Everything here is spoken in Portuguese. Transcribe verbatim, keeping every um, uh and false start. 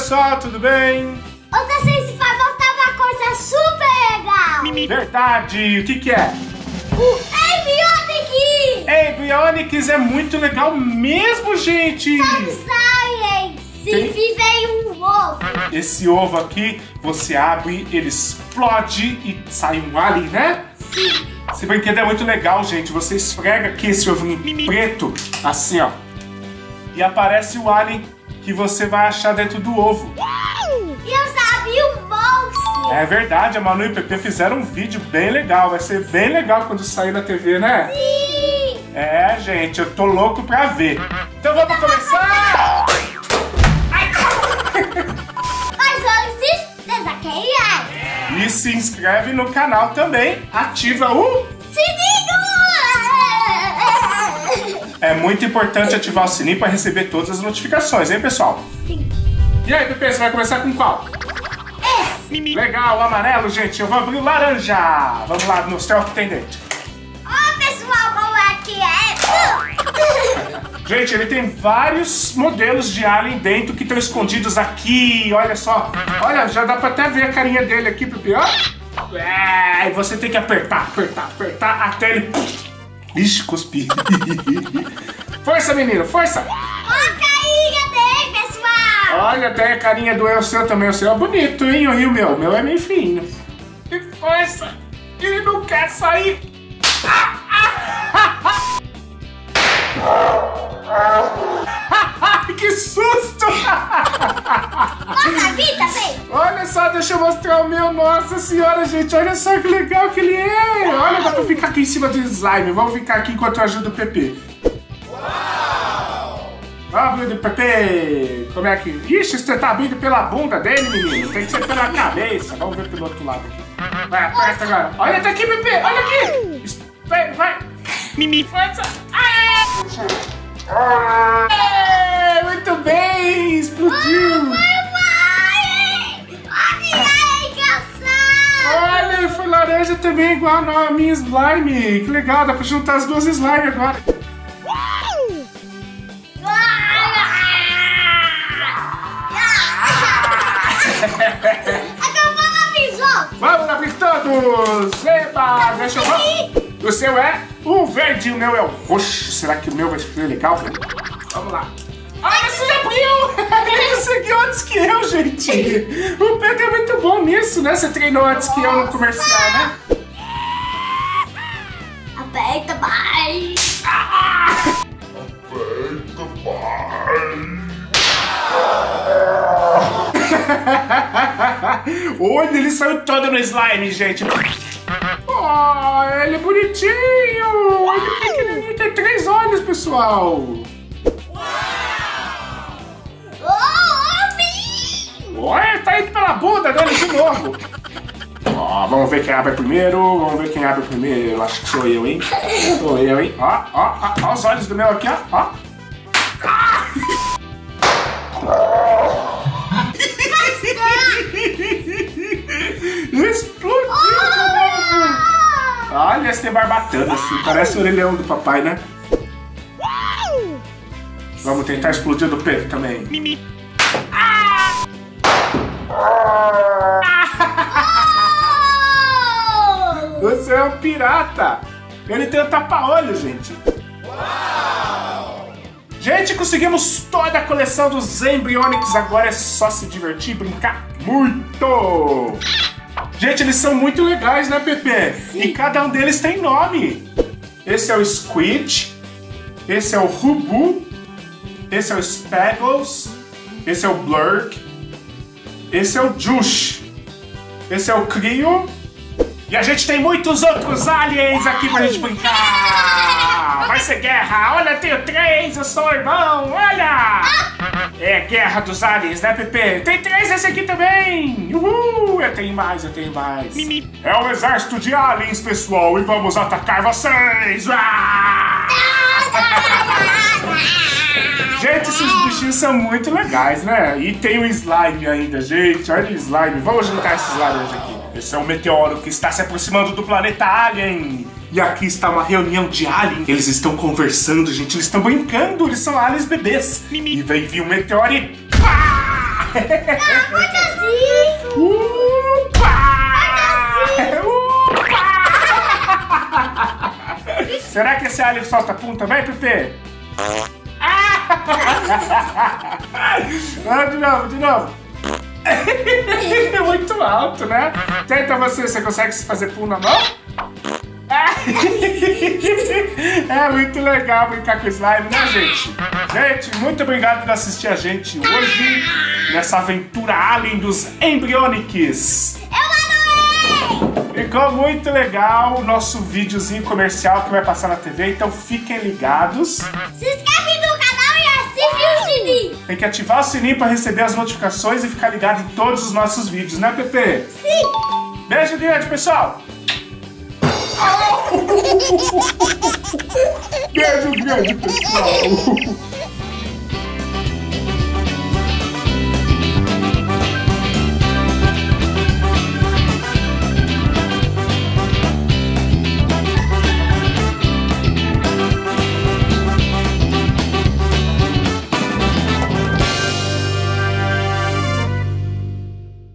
pessoal, tudo bem? Hoje a gente vai mostrar uma coisa super legal. Verdade, o que que é? O Avionics! Avionics é muito legal mesmo, gente! Sabe, Science! Se Tem... viver um ovo. Esse ovo aqui, você abre, ele explode e sai um alien, né? Sim. Esse brinquedo é muito legal, gente. Você esfrega aqui esse ovinho preto, assim, ó. E aparece o alien que você vai achar dentro do ovo. E eu sabia um monstro. É verdade, a Manu e o Pepe fizeram um vídeo bem legal. Vai ser bem legal quando sair na T V, né? Sim. É, gente, eu tô louco pra ver. Então vamos começar! Mas antes, desaqueia. E se inscreve no canal também. Ativa o... Sininho! É muito importante ativar o sininho para receber todas as notificações, hein, pessoal? Sim. E aí, Pepe, você vai começar com qual? Esse. Legal, o amarelo, gente. Eu vou abrir o laranja. Vamos lá mostrar o que tem dentro. Ó, pessoal, como é que é? Gente, ele tem vários modelos de alien dentro que estão escondidos aqui. Olha só. Olha, já dá pra até ver a carinha dele aqui, Pepe. Ó. É, e você tem que apertar, apertar, apertar até ele... Ixi, cuspi. Força, menino, força. Ó a carinha dele, pessoal. Olha, até a carinha do eu, seu também. O seu é bonito, hein? E o meu? O meu é meio fininho. E força. Ele não quer sair. Que susto! Mostra a vida, vem. Olha só, deixa eu mostrar o meu. Nossa senhora, gente, olha só que legal que ele é. Olha, dá pra ficar aqui em cima do slime. Vamos ficar aqui enquanto eu ajudo o Pepe. Uau! Vamos, Pepe. Como é que... Ixi, você tá abrindo pela bunda dele, menino. Tem que ser pela cabeça. Vamos ver pelo outro lado aqui. Vai, aperta agora. Olha, tá aqui, Pepe. Olha aqui. Espera, vai. Mimi, força. Aê! Aê! Muito bem, explodiu. Olha, foi laranja também, igual a minha slime. Que legal, dá pra juntar as duas slime agora. Vamos abrir todos! Eba! Deixa eu ver. O seu é o verde e o meu é o roxo. Será que o meu vai ser legal? Vamos lá. Olha, você já abriu! Ele conseguiu antes que eu, gente! O Pedro é muito bom nisso, né? Você treinou antes que eu no comercial, né? Aperta mais! Aperta mais! Olha, ele saiu todo no slime, gente! Oh, ele é bonitinho! Ele é pequenininho, tem três olhos, pessoal! Olha, tá indo pela bunda dele de novo. Ó, vamos ver quem abre primeiro. Vamos ver quem abre primeiro. Acho que sou eu, hein? Sou eu, hein? Ó, ó, ó, ó os olhos do meu aqui, ó. Ó. Explodiu! Olha, esse tem barbatana assim. Parece o orelhão do papai, né? Vamos tentar explodir do Pedro também. Mimi. Você é um pirata! Ele tem um tapa-olho, gente! Uau! Gente, conseguimos toda a coleção dos Embryonics. Agora é só se divertir e brincar muito! Gente, eles são muito legais, né, Pepe? Sim. E cada um deles tem nome. Esse é o Squid. Esse é o Rubu. Esse é o Spaggles. Esse é o Blurk. Esse é o Jush. Esse é o Crio. E a gente tem muitos outros aliens aqui pra gente brincar. Vai ser guerra. Olha, eu tenho três. Eu sou o irmão. Olha. É guerra dos aliens, né, Pepe? Tem três esse aqui também. Uhul. Eu tenho mais, eu tenho mais. É o exército de aliens, pessoal. E vamos atacar vocês. Gente, esses bichinhos são muito legais, né? E tem o slime ainda, gente. Olha o slime. Vamos juntar esses laranjas aqui. Esse é um meteoro que está se aproximando do planeta Alien. E aqui está uma reunião de aliens. Eles estão conversando, gente. Eles estão brincando. Eles são aliens bebês. E vem vir um meteoro e... Pá! Ah, pode assim. Upa! Upa! Será que esse alho solta pum também, Pepe? Ah, de novo, de novo. É muito alto, né? Tenta você, você consegue fazer pum na mão? É muito legal brincar com slime, né, gente? Gente, muito obrigado por assistir a gente hoje nessa aventura alien dos Embryonics. Eu adorei! Ficou muito legal o nosso videozinho comercial que vai passar na T V, então fiquem ligados. Se inscreve no canal e ative o sininho. Tem que ativar o sininho para receber as notificações e ficar ligado em todos os nossos vídeos, né, Pepe? Sim! Beijo grande, pessoal! Beijo grande, pessoal!